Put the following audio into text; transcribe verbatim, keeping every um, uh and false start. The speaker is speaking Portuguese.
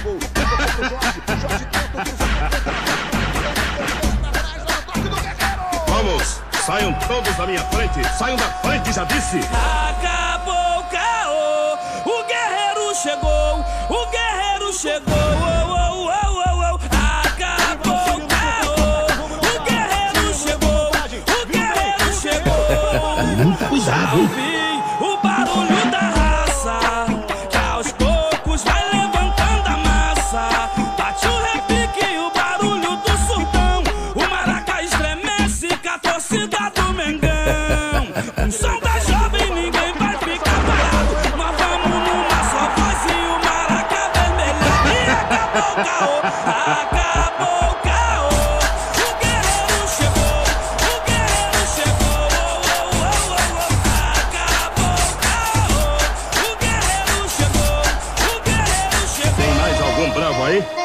gol. Jorge tenta, Vamos, saiam todos da minha frente. Saiam da frente, já disse. Acabou o caô, o guerreiro chegou, o guerreiro chegou. Oh, oh, oh, oh, oh. Acabou o caô, o guerreiro chegou, o guerreiro chegou. Muito cuidado, hein? O barulho da raça, que aos poucos vai levantando a massa. Bate o repique e o barulho do surtão. O Maracá estremece com a torcida do Mengão. O som da jovem, ninguém vai ficar parado. Nós vamos numa só voz e o Maracá vermelhado. E acabou o caô, acabou o caô. O guerreiro chegou, o guerreiro chegou. Oh, oh, oh, oh. Acabou o caô, o guerreiro chegou, o guerreiro chegou. Tem mais algum bravo aí?